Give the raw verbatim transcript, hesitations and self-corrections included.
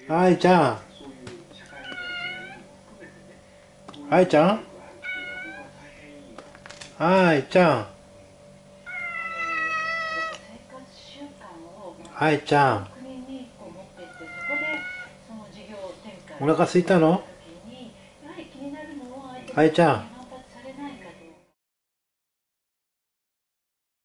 愛ちゃん、愛ちゃん、愛ちゃん、愛ちゃん、お腹空いたの？愛ちゃん。